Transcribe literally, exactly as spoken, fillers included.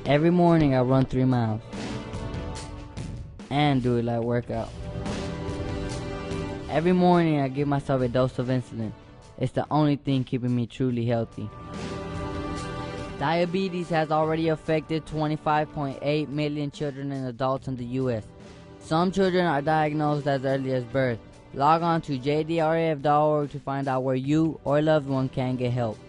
Every morning I run three miles and do a light workout. Every morning I give myself a dose of insulin. It's the only thing keeping me truly healthy. Diabetes has already affected twenty-five point eight million children and adults in the U S. Some children are diagnosed as early as birth. Log on to J D R F dot org to find out where you or a loved one can get help.